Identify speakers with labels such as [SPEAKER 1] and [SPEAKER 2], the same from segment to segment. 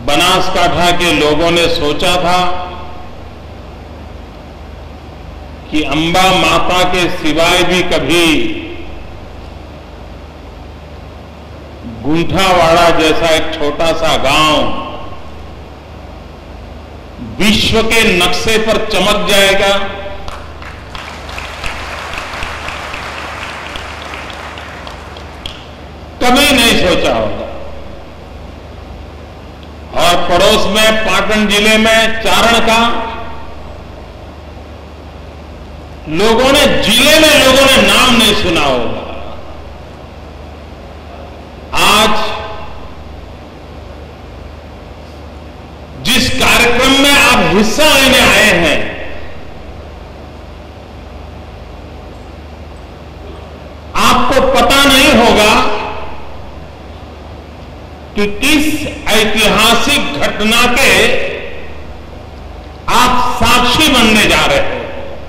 [SPEAKER 1] बनासकांठा के लोगों ने सोचा था कि अंबा माता के सिवाय भी कभी गुंठावाड़ा जैसा एक छोटा सा गांव विश्व के नक्शे पर चमक जाएगा। कभी नहीं सोचा होगा। और पड़ोस में पाटन जिले में चारण का जिले में लोगों ने नाम नहीं सुना होगा। आज जिस कार्यक्रम में आप हिस्सा लेने आए हैं, आपको पता नहीं होगा कि किस ऐतिहासिक घटना के आप साक्षी बनने जा रहे हो।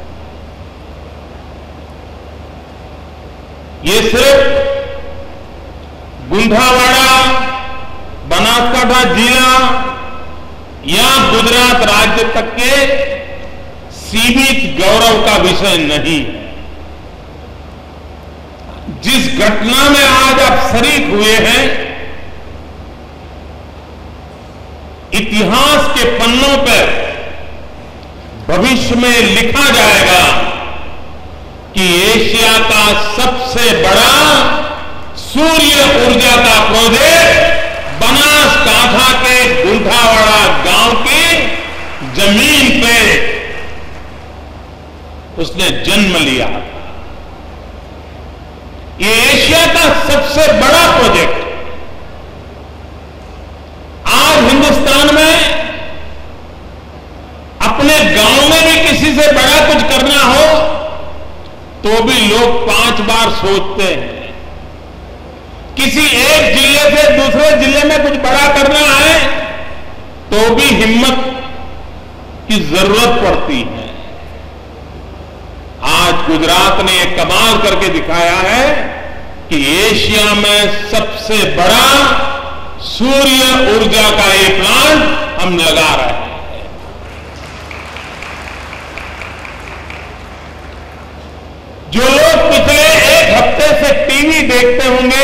[SPEAKER 1] ये सिर्फ गुंठावाड़ा, बनासकांठा जिला या गुजरात राज्य तक के सीमित गौरव का विषय नहीं है। जिस घटना में आज आप शरीक हुए हैं, इतिहास के पन्नों पर भविष्य में लिखा जाएगा कि एशिया का सबसे बड़ा सूर्य ऊर्जा का प्रोजेक्ट बनासकांठा के गुंठावाड़ा गांव की जमीन पे उसने जन्म लिया। ये एशिया का सबसे बड़ा प्रोजेक्ट आज हिंदुस्तान में अपने गांव में भी किसी से बड़ा कुछ करना हो तो भी लोग 5 बार सोचते हैं। किसी एक जिले से दूसरे जिले में कुछ बड़ा करना है तो भी हिम्मत की जरूरत पड़ती है। आज गुजरात ने एक कमाल करके दिखाया है कि एशिया में सबसे बड़ा सूर्य ऊर्जा का ये प्लांट हम लगा रहे हैं। जो लोग पिछले एक हफ्ते से टीवी देखते होंगे,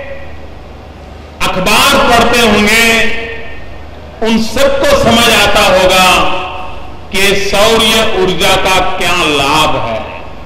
[SPEAKER 1] अखबार पढ़ते होंगे, उन सबको समझ आता होगा कि सौर्य ऊर्जा का क्या लाभ है।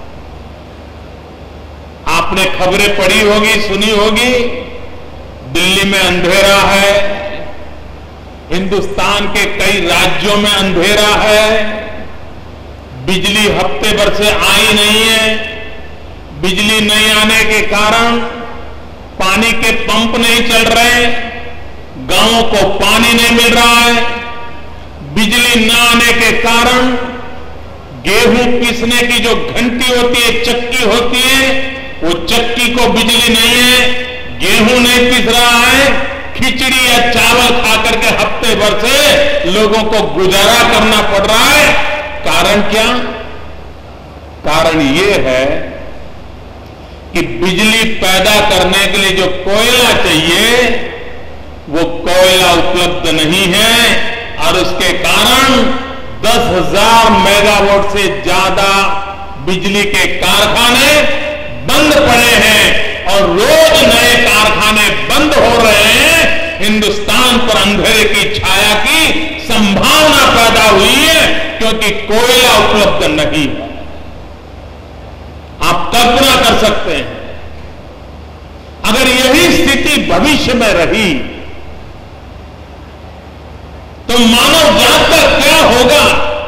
[SPEAKER 1] आपने खबरें पढ़ी होगी, सुनी होगी, दिल्ली में अंधेरा है, हिंदुस्तान के कई राज्यों में अंधेरा है, बिजली हफ्ते भर से आई नहीं है, बिजली नहीं आने के कारण पानी के पंप नहीं चल रहे, गांवों को पानी नहीं मिल रहा है, बिजली न आने के कारण गेहूं पीसने की जो घंटी होती है, चक्की होती है, वो चक्की को बिजली नहीं है, गेहूं नहीं पीस रहा है, खिचड़ी या चावल खाकर के हफ्ते भर से लोगों को गुजारा करना पड़ रहा है। कारण क्या? कारण ये है कि बिजली पैदा करने के लिए जो कोयला चाहिए वो कोयला उपलब्ध नहीं है और उसके कारण 10,000 मेगावाट से ज्यादा बिजली के कारखाने बंद पड़े हैं और रोज नए कारखाने बंद हो रहे हैं। हिंदुस्तान पर अंधेरे की छाया की संभावना पैदा हुई है क्योंकि कोयला उपलब्ध नहीं है। आप कल्पना कर सकते हैं अगर यही स्थिति भविष्य में रही तो मानव जात का क्या होगा।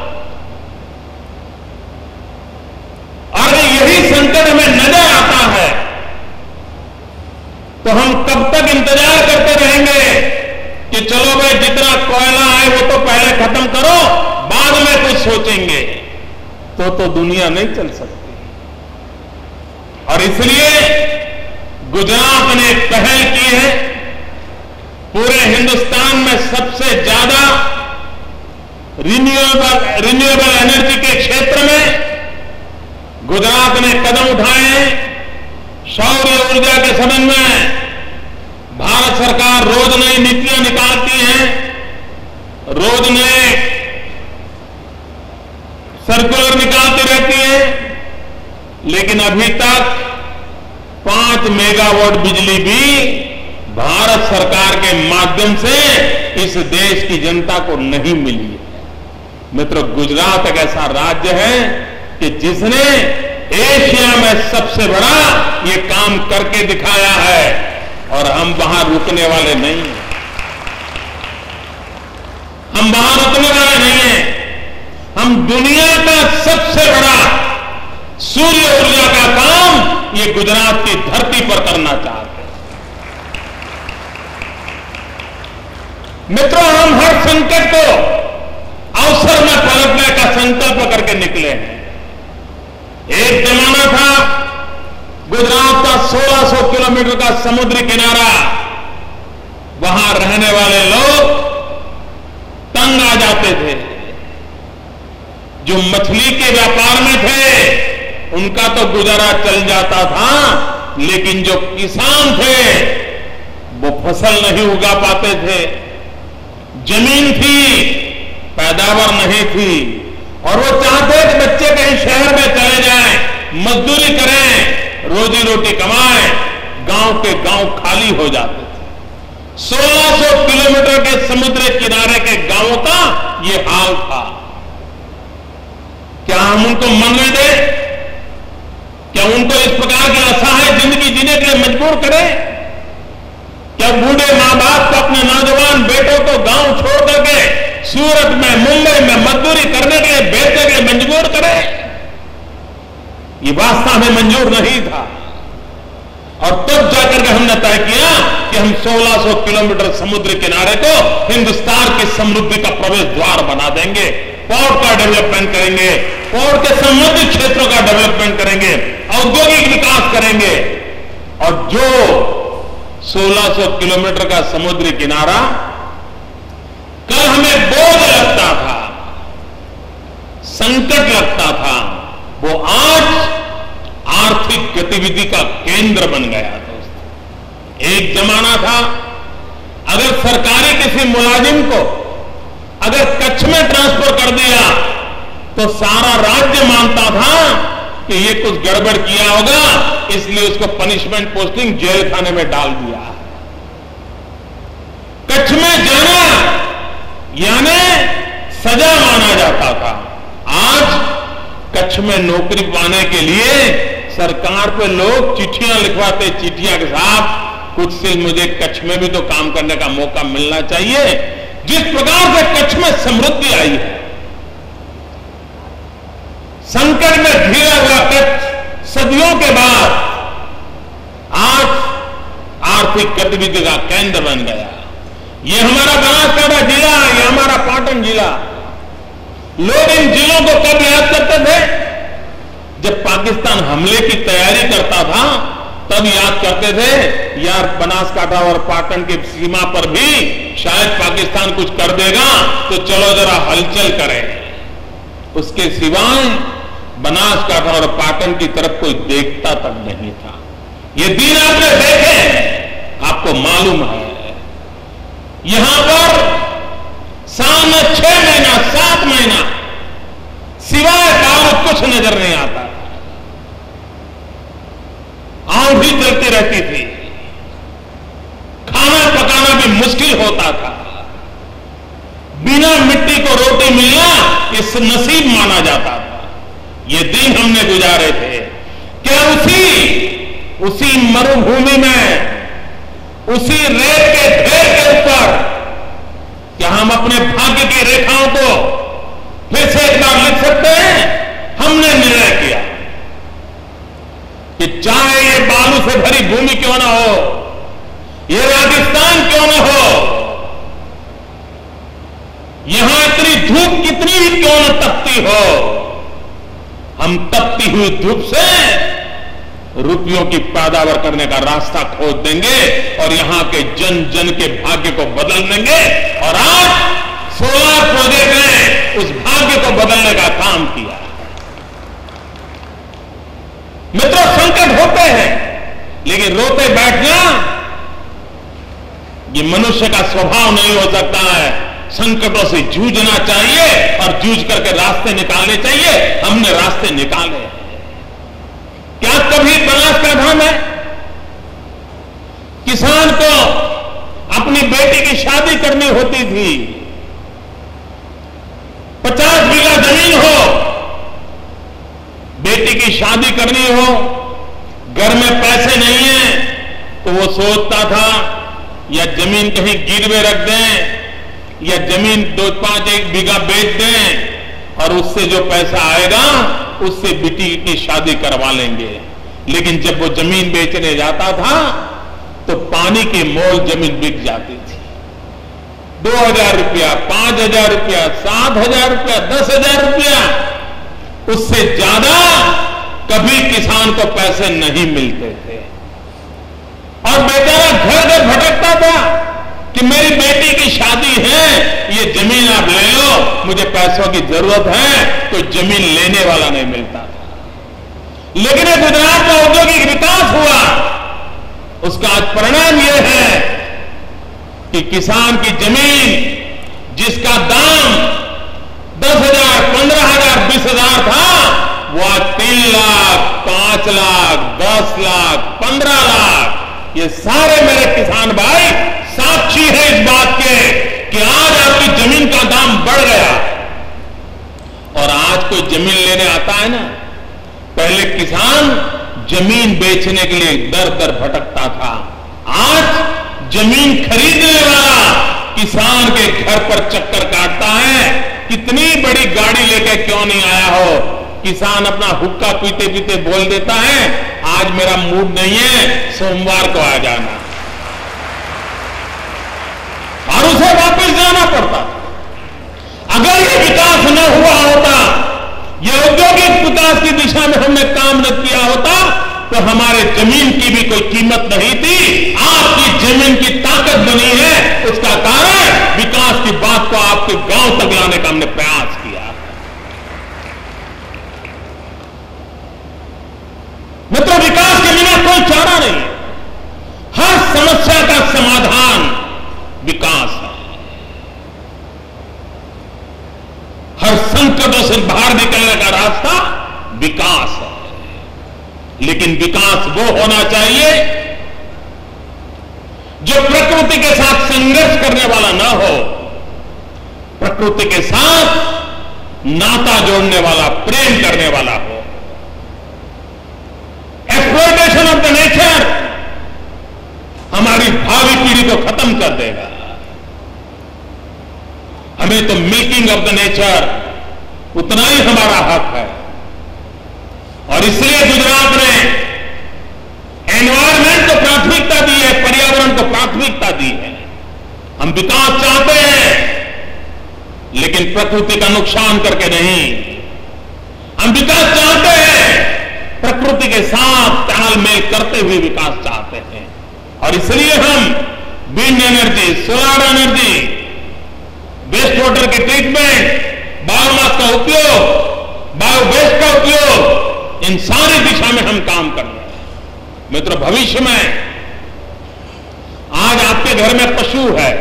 [SPEAKER 1] अगर यही संकट हमें नजर आता है तो हम कब तक इंतजार करते रहेंगे कि चलो भाई जितना कोयला है वो तो पहले खत्म करो, बाद में कुछ सोचेंगे। तो दुनिया नहीं चल सकती। और इसलिए गुजरात ने पहल की है। पूरे हिंदुस्तान में सबसे ज्यादा रिन्यूएबल एनर्जी के क्षेत्र में गुजरात ने कदम उठाए हैं। सौर ऊर्जा के संबंध में भारत सरकार रोज नई नीतियां निकालती है। रोज नए सर्कुलर निकालती रहती है, लेकिन अभी तक 5 मेगावाट बिजली भी भारत सरकार के माध्यम से इस देश की जनता को नहीं मिली है। मित्रों, गुजरात एक ऐसा राज्य है कि जिसने एशिया में सबसे बड़ा ये काम करके दिखाया है, और हम वहां रुकने वाले नहीं हैं। हम वहां रुकने वाले नहीं हैं। हम दुनिया का सबसे बड़ा सूर्य ऊर्जा का काम ये गुजरात की धरती पर करना चाहते हैं। मित्रों, हम हर संकट को अवसर में पलटने का संकल्प करके निकले हैं। एक जमाना था गुजरात का 1600 किलोमीटर का समुद्री किनारा, वहां रहने वाले लोग तंग आ जाते थे। जो मछली के व्यापार में थे उनका तो गुजारा चल जाता था, लेकिन जो किसान थे वो फसल नहीं उगा पाते थे। जमीन थी, पैदावार नहीं थी, और वो चाहते कि बच्चे कहीं शहर में चले जाएं, मजदूरी करें, रोजी रोटी कमाएं। गांव के गांव खाली हो जाते थे। 1600 किलोमीटर के समुद्र किनारे के गांवों का ये हाल था। क्या हम उनको मरने दें? क्या उनको इस प्रकार की असहाय जिंदगी जीने के लिए मजबूर करें? क्या बूढ़े मां बाप को अपने नौजवान बेटों को गांव छोड़ करके सूरत में, मुंबई में मजदूरी करने के लिए भेजने के लिए मजबूर करें? ये वास्तव में मंजूर नहीं था। और तब जाकर के हमने तय किया कि हम 1600 किलोमीटर समुद्र किनारे को हिंदुस्तान की समृद्धि का प्रवेश द्वार बना देंगे। पोर्ट का डेवलपमेंट करेंगे, पोर्ट के संबंधित क्षेत्रों का डेवलपमेंट करेंगे, औद्योगिक विकास करेंगे। और जो 1600 किलोमीटर का समुद्री किनारा कल हमें बोझ लगता था, संकट लगता था, वो आज आर्थिक गतिविधि का केंद्र बन गया। दोस्त, एक जमाना था अगर सरकारी किसी मुलाजिम को अगर कच्छ में ट्रांसफर कर दिया तो सारा राज्य मानता था कि ये कुछ गड़बड़ किया होगा, इसलिए उसको पनिशमेंट पोस्टिंग जेल खाने में डाल दिया। कच्छ में जाना यानी सजा माना जाता था। आज कच्छ में नौकरी पाने के लिए सरकार पे लोग चिट्ठियां लिखवाते, चिट्ठियां के साथ कुछ से मुझे कच्छ में भी तो काम करने का मौका मिलना चाहिए। जिस प्रकार से कच्छ में समृद्धि आई है, संकट में घिरा हुआ कच्छ सदियों के बाद आज आर्थिक गतिविधि का केंद्र बन गया। ये हमारा बनासकांठा जिला, ये हमारा पाटन जिला। लोग इन जिलों को कब याद करते थे? जब पाकिस्तान हमले की तैयारी करता था तब याद करते थे, यार बनासकांठा और पाटन की सीमा पर भी शायद पाकिस्तान कुछ कर देगा, तो चलो जरा हलचल करें। उसके सिवाय बनासकांठा और पाटन की तरफ कोई देखता तक नहीं था। ये दिन आपने देखे, आपको मालूम है। यहां पर साल में 6 महीना 7 महीना सिवाय बारूद कुछ नजर नहीं आता। आग भी जलती रहती थी, खाना पकाना भी मुश्किल होता था। बिना मिट्टी को रोटी मिलना इस नसीब माना जाता था। ये दिन हमने गुजारे थे। क्या उसी मरुभूमि में, उसी रेत के ढेर के ऊपर क्या हम अपने भाग्य की रेखाओं को फिर से एक बार लिख सकते हैं? हमने निर्णय किया कि चाहे ये बालू से भरी भूमि क्यों ना हो, ये राजस्थान क्यों ना हो, यहां इतनी धूप कितनी भी क्यों न तपती हो, हम तपती हुई धूप से रुपयों की पैदावार करने का रास्ता खोज देंगे और यहां के जन जन के भाग्य को बदल देंगे। और आज सोलर प्रोजेक्ट ने उस भाग्य को बदलने का काम किया। मित्रों, संकट होते हैं, लेकिन रोते बैठना ये मनुष्य का स्वभाव नहीं हो सकता है। संकटों से जूझना चाहिए और जूझ करके रास्ते निकालने चाहिए। हमने रास्ते निकाले। क्या कभी बनासकांठा में किसान को अपनी बेटी की शादी करनी होती थी, 50 बीघा जमीन हो, बेटी की शादी करनी हो, घर में पैसे नहीं है, तो वो सोचता था या जमीन कहीं गिरवे रख दें या जमीन 2-5 बीघा बेच दें और उससे जो पैसा आएगा उससे बेटी की शादी करवा लेंगे। लेकिन जब वो जमीन बेचने जाता था तो पानी की मोल जमीन बिक जाती थी। 2,000 रुपया, 5,000 रुपया, 7,000 रुपया, 10,000 रुपया, उससे ज्यादा कभी किसान को पैसे नहीं मिलते थे। और बेचारा घर घर भटकता था कि मेरी बेटी की शादी है, ये जमीन आप ले लो, मुझे पैसों की जरूरत है। कोई जमीन लेने वाला नहीं मिलता था। लेकिन गुजरात में औद्योगिक विकास हुआ, उसका आज परिणाम यह है कि किसान की जमीन जिसका दाम 10,000, 15,000, 20,000 था, वो आज 3 लाख, 5 लाख, 10 लाख, 15 लाख, ये सारे मेरे किसान भाई साक्षी है इस बात के कि आज आपकी जमीन का दाम बढ़ गया। और आज कोई जमीन लेने आता है ना, पहले किसान जमीन बेचने के लिए दर दर भटकता था। आज जमीन खरीदने वाला किसान के घर पर चक्कर काटता है। कितनी बड़ी गाड़ी लेकर क्यों नहीं आया हो, किसान अपना हुक्का पीते पीते बोल देता है, आज मेरा मूड नहीं है, सोमवार को आ जाना, और उसे वापस जाना पड़ता। अगर ये विकास न हुआ होता, ये औद्योगिक विकास की दिशा में हमने काम न किया होता, तो हमारे जमीन की भी कोई कीमत नहीं थी। आपकी जमीन की ताकत बनी है, उसका कारण विकास की बात को आपके गांव तक लाने का हमने प्रयास किया। मित्रों, विकास के बिना कोई चारा नहीं है। हर समस्या का समाधान विकास है। हर संकटों से बाहर निकलने का रास्ता विकास है। लेकिन विकास वो होना चाहिए जो प्रकृति के साथ संघर्ष करने वाला ना हो, प्रकृति के साथ नाता जोड़ने वाला, प्रेम करने वाला हो। एक्सप्लॉयटेशन ऑफ द नेचर हमारी भावी पीढ़ी को खत्म कर देगा। हमें तो मिल्किंग ऑफ द नेचर उतना ही हमारा हक है। और इसलिए गुजरात ने एनवायरमेंट को प्राथमिकता दी है, पर्यावरण को प्राथमिकता दी है। हम विकास चाहते हैं, लेकिन प्रकृति का नुकसान करके नहीं। हम विकास चाहते हैं, प्रकृति के साथ तालमेल करते हुए विकास चाहते हैं। और इसलिए हम wind energy, solar energy, waste water के ट्रीटमेंट, बायोमास का उपयोग, बायोवेस्ट का उपयोग, इन सारी दिशा में हम काम कर रहे हैं। मित्रों, भविष्य में आज आपके घर में पशु है,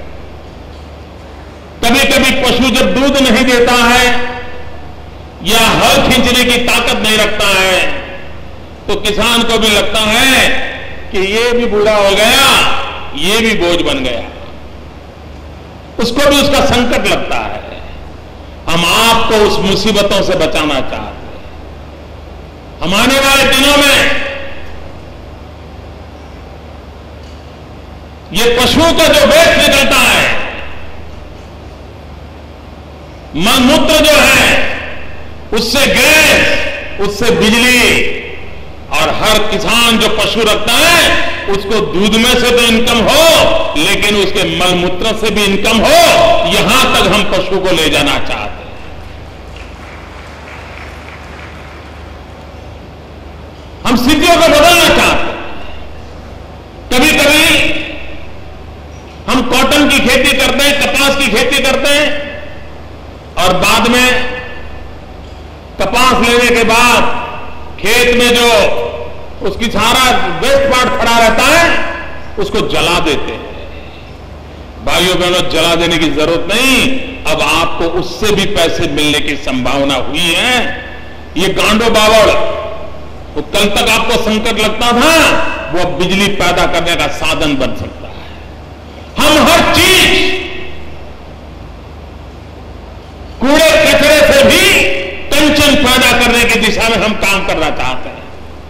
[SPEAKER 1] कभी कभी पशु जब दूध नहीं देता है या हल खींचने की ताकत नहीं रखता है, तो किसान को भी लगता है कि ये भी बूढ़ा हो गया, ये भी बोझ बन गया, उसको भी उसका संकट लगता है। हम आपको उस मुसीबतों से बचाना चाहते हैं। हम आने वाले दिनों में ये पशुओं का जो वेस्ट निकलता है, मलमूत्र जो है, उससे गैस, उससे बिजली, और हर किसान जो पशु रखता है उसको दूध में से तो इनकम हो, लेकिन उसके मलमूत्र से भी इनकम हो। यहां तक हम पशु को ले जाना चाहते हैं। हम स्थितियों को बदलना चाहते हैं। कभी कभी हम कॉटन की खेती करते हैं, कपास की खेती करते हैं, और बाद में कपास लेने के बाद खेत में जो उसकी सारा वेस्ट पार्ट खड़ा रहता है, उसको जला देते हैं। भाइयों बहनों, जला देने की जरूरत नहीं। अब आपको उससे भी पैसे मिलने की संभावना हुई है। ये गांडो बावड़, वो कल तक आपको संकट लगता था, वो अब बिजली पैदा करने का साधन बन सकता है। हम हर चीज, कूड़े कचरे से भी कंचन पैदा करने की दिशा में हम काम करना चाहते हैं।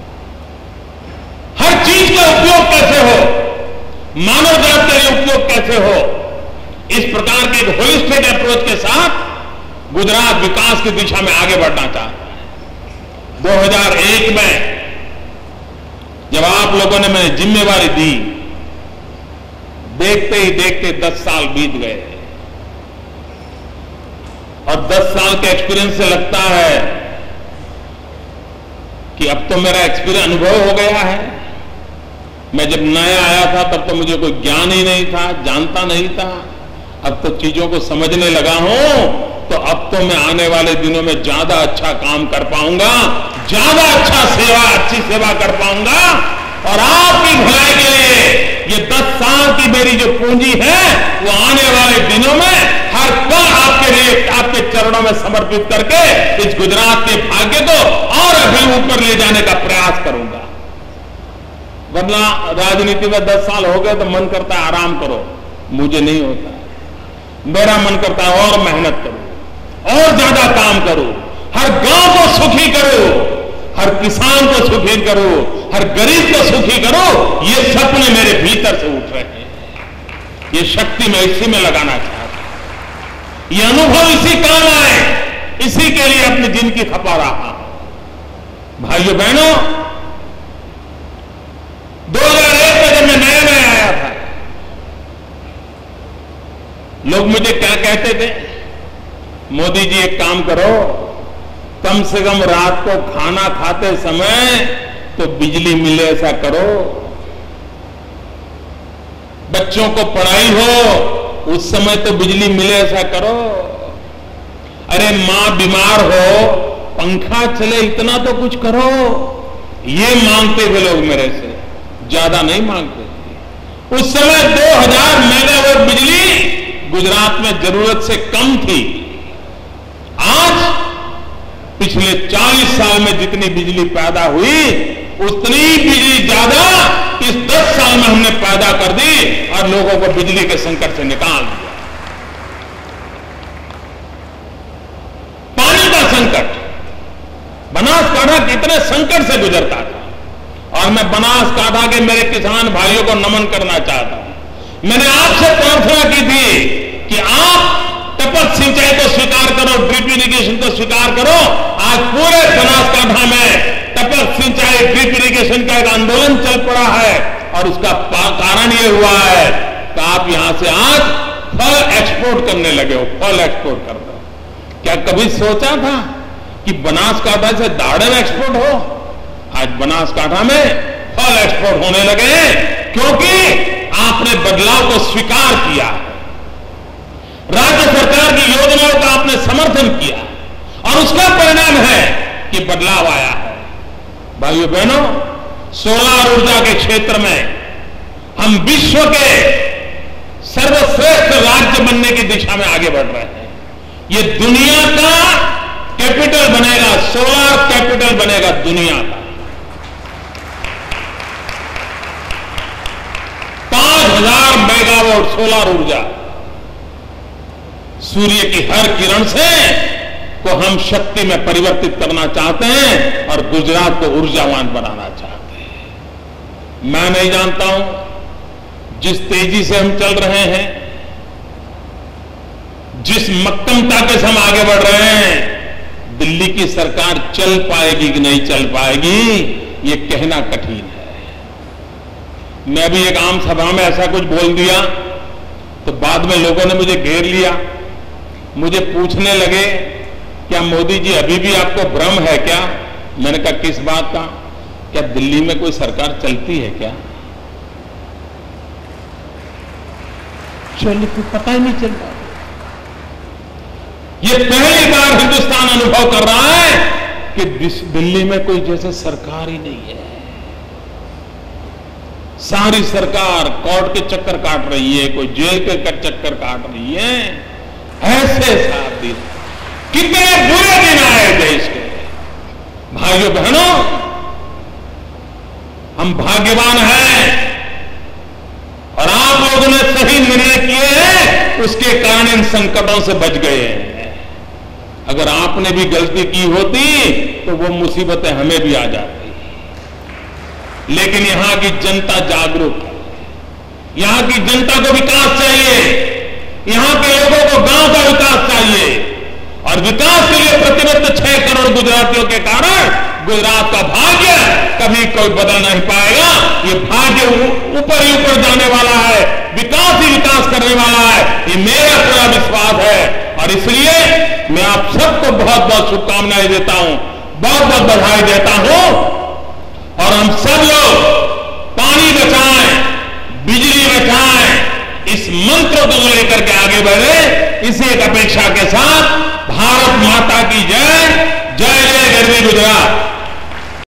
[SPEAKER 1] हर चीज का उपयोग कैसे हो, मानव जात के लिए उपयोग कैसे हो, इस प्रकार के एक होलिस्टिक अप्रोच के साथ गुजरात विकास की दिशा में आगे बढ़ना चाहता है। 2001 में जब आप लोगों ने मैंने जिम्मेवारी दी, देखते ही देखते 10 साल बीत गए और 10 साल के एक्सपीरियंस से लगता है कि अब तो मेरा एक्सपीरियंस अनुभव हो गया है। मैं जब नया आया था तब तो मुझे कोई ज्ञान ही नहीं था, जानता नहीं था। अब तो चीजों को समझने लगा हूं, तो अब तो मैं आने वाले दिनों में ज्यादा अच्छा काम कर पाऊंगा, ज्यादा अच्छी सेवा कर पाऊंगा। और आपकी भलाई के लिए ये 10 साल की मेरी जो पूंजी है, वो आने वाले दिनों में हर पल आपके लिए, आपके चरणों में समर्पित करके इस गुजरात के भाग्य को और अभी ऊपर ले जाने का प्रयास करूंगा। वरना राजनीति में 10 साल हो गए तो मन करता है आराम करो, मुझे नहीं होता है। मेरा मन करता है और मेहनत करो, और ज्यादा काम करो, हर गांव को सुखी करो, हर किसान को सुखी करो, हर गरीब को सुखी करो। ये सपने मेरे भीतर से उठ रहे हैं, ये शक्ति मैं इसी में लगाना चाहता हूं, ये अनुभव इसी काम आए, इसी के लिए अपनी जिंदगी खपा रहा हूं। भाइयों बहनों, 2001 में जब मैं नया आया था, लोग मुझे क्या कहते थे, मोदी जी एक काम करो, कम से कम रात को खाना खाते समय तो बिजली मिले ऐसा करो, बच्चों को पढ़ाई हो उस समय तो बिजली मिले ऐसा करो, अरे मां बीमार हो पंखा चले इतना तो कुछ करो। ये मांगते थे लोग मेरे से, ज्यादा नहीं मांगते थे। उस समय 2000 मेगावाट बिजली गुजरात में जरूरत से कम थी। आज पिछले 40 साल में जितनी बिजली पैदा हुई, उतनी बिजली ज्यादा इस 10 साल में हमने पैदा कर दी और लोगों को बिजली के संकट से निकाल दिया। पानी का संकट, बनासकांठा कितने संकट से गुजरता था, और मैं बनासकांठा के मेरे किसान भाइयों को नमन करना चाहता हूं। मैंने आपसे प्रार्थना की थी कि आप टपक सिंचाई को स्वीकार करो, ड्रिप इरिगेशन को स्वीकार करो। आज पूरे बनासकांठा में टपक सिंचाई, ड्रिप इरिगेशन का एक आंदोलन चल पड़ा है, और उसका कारण ये हुआ है कि आप यहां से आज फल एक्सपोर्ट करने लगे हो, फल एक्सपोर्ट कर दो। क्या कभी सोचा था कि बनासकांठा से दाड़म एक्सपोर्ट हो? आज बनासकांठा में फल एक्सपोर्ट होने लगे हैं, क्योंकि आपने बदलाव को स्वीकार किया, राज्य सरकार की योजनाओं का आपने समर्थन किया, और उसका परिणाम है कि बदलाव आया है। भाइयों बहनों, सोलर ऊर्जा के क्षेत्र में हम विश्व के सर्वश्रेष्ठ राज्य बनने की दिशा में आगे बढ़ रहे हैं। ये दुनिया का कैपिटल बनेगा, सोलर कैपिटल बनेगा दुनिया का। 5000 मेगावाट सोलर ऊर्जा, सूर्य की हर किरण से को हम शक्ति में परिवर्तित करना चाहते हैं और गुजरात को ऊर्जावान बनाना चाहते हैं। मैं नहीं जानता हूं, जिस तेजी से हम चल रहे हैं, जिस मक्कमता के साथ हम आगे बढ़ रहे हैं, दिल्ली की सरकार चल पाएगी कि नहीं चल पाएगी, ये कहना कठिन है। मैं अभी एक आम सभा में ऐसा कुछ बोल दिया तो बाद में लोगों ने मुझे घेर लिया, मुझे पूछने लगे, क्या मोदी जी अभी भी आपको भ्रम है क्या? मैंने कहा किस बात का? क्या दिल्ली में कोई सरकार चलती है क्या? चलिए, पता ही नहीं चल रहा। ये पहली बार हिंदुस्तान अनुभव कर रहा है कि दिल्ली में कोई जैसे सरकार ही नहीं है। सारी सरकार कोर्ट के चक्कर काट रही है, कोई जेल के चक्कर काट रही है। ऐसे 7 दिन, कितने बुरे दिन आए देश के। भाइयों बहनों, हम भाग्यवान हैं और आप लोगों ने सही निर्णय किए हैं, उसके कारण इन संकटों से बच गए हैं। अगर आपने भी गलती की होती तो वो मुसीबतें हमें भी आ जाती। लेकिन यहां की जनता जागरूक है, यहां की जनता को विकास चाहिए, यहां के लोगों को गांव का विकास चाहिए। और विकास के लिए प्रतिबद्ध 6 करोड़ गुजरातियों के कारण गुजरात का भाग्य कभी कोई बदल नहीं पाएगा। ये भाग्य ऊपर ही ऊपर जाने वाला है, विकास ही विकास करने वाला है, ये मेरा पूरा विश्वास है। और इसलिए मैं आप सबको बहुत बहुत शुभकामनाएं देता हूं, बहुत बहुत बधाई देता हूं। और हम सब लोग पानी बचाएं, बिजली बचाएं, इस मंत्र को लेकर के आगे बढ़े। इसी एक अपेक्षा के साथ